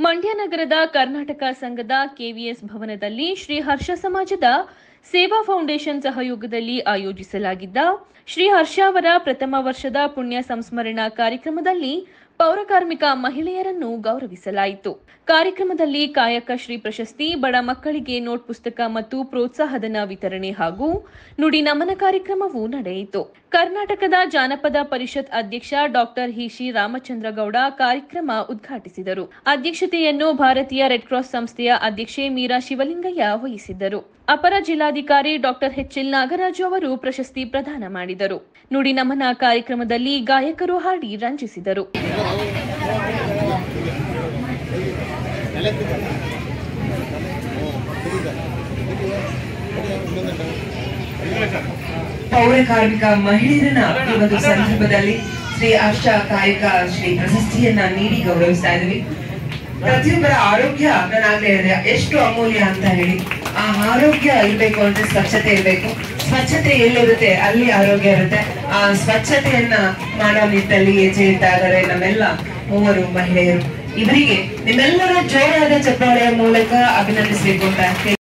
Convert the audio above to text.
ಮಂಡ್ಯ ನಗರದ ಕರ್ನಾಟಕ ಸಂಘದ ಕೆವಿಎಸ್ ಭವನದಲ್ಲಿ ಶ್ರೀ ಹರ್ಷ ಸಮಾಜದ ಸೇವಾ ಫೌಂಡೇಶನ್ ಸಹಯೋಗದಲ್ಲಿ ಆಯೋಜಿಸಲಾಗಿದ್ದ ಶ್ರೀ ಹರ್ಷ ಅವರ ಪ್ರಥಮ ವರ್ಷದ ಪುಣ್ಯ ಸಂಸ್ಮರಣಾ ಕಾರ್ಯಕ್ರಮದಲ್ಲಿ ಪೌರಕಾರ್ಮಿಕ ಮಹಿಳೆಯರನ್ನು ಗೌರವಿಸಲಾಯಿತು. ಕಾರ್ಯಕ್ರಮದಲ್ಲಿ ಕಾಯಕ ಶ್ರೀ ಪ್ರಶಸ್ತಿ, ಬಡ ಮಕ್ಕಳಿಗೆ ನೋಟ್ ಪುಸ್ತಕ ಮತ್ತು ಪ್ರೋತ್ಸಾಹಧನ ವಿತರಣೆ ಹಾಗೂ ನುಡಿ ನಮನ ಕಾರ್ಯಕ್ರಮವೂ ನಡೆಯಿತು. ಕರ್ನಾಟಕದ ಜಾನಪದ ಪರಿಷತ್ ಅಧ್ಯಕ್ಷ ಡಾಕ್ಟರ್ ಹಿಶಿ ರಾಮಚಂದ್ರಗೌಡ ಕಾರ್ಯಕ್ರಮ ಉದ್ಘಾಟಿಸಿದರು. ಅಧ್ಯಕ್ಷತೆಯನ್ನು ಭಾರತೀಯ ರೆಡ್ ಕ್ರಾಸ್ ಸಂಸ್ಥೆಯ ಅಧ್ಯಕ್ಷೆ ಮೀರಾ ಶಿವಲಿಂಗಯ್ಯ ವಹಿಸಿದ್ದರು. ಅಪರ ಜಿಲ್ಲಾಧಿಕಾರಿ ಡಾಕ್ಟರ್ ಎಚ್ಎಲ್ ನಾಗರಾಜು ಅವರು ಪ್ರಶಸ್ತಿ ಪ್ರದಾನ ಮಾಡಿದರು. ನುಡಿ ನಮನ ಕಾರ್ಯಕ್ರಮದಲ್ಲಿ ಗಾಯಕರು ಹಾಡಿ ರಂಜಿಸಿದರು. ಪೌರ ಕಾರ್ಮಿಕ ಮಹಿಳೆಯರನ್ನ ಈ ಒಂದು ಸಂದರ್ಭದಲ್ಲಿ ಶ್ರೀ ಹರ್ಷ ಕಾಯಕ ಶ್ರೀ ಪ್ರಶಸ್ತಿಯನ್ನ ನೀಡಿ ಗೌರವಿಸ್ತಾ ಇದ್ವಿ. ಪ್ರತಿಯೊಬ್ಬರ ಆರೋಗ್ಯ ನಾನಾಗ್ಲೇ ಹೇಳಿದೆ ಎಷ್ಟು ಅಮೂಲ್ಯ ಅಂತ ಹೇಳಿ. ಆ ಆರೋಗ್ಯ ಇರ್ಬೇಕು ಅಂದ್ರೆ ಸ್ವಚ್ಛತೆ ಇರ್ಬೇಕು. ಸ್ವಚ್ಛತೆ ಎಲ್ಲಿರುತ್ತೆ ಅಲ್ಲಿ ಆರೋಗ್ಯ ಇರುತ್ತೆ. ಆ ಸ್ವಚ್ಛತೆಯನ್ನ ಮಾಡೋ ನಿಟ್ಟಲ್ಲಿ ಹೆಜ್ಜೆ ಇಡ್ತಾ ಇದ್ದಾರೆ ನಮ್ಮೆಲ್ಲ ಮೂವರು ಮಹಿಳೆಯರು. ಇವರಿಗೆ ನಿಮ್ಮೆಲ್ಲರ ಜೋರಾದ ಚಪ್ಪಾಳೆಯ ಮೂಲಕ ಅಭಿನಂದಿಸಬೇಕು ಅಂತ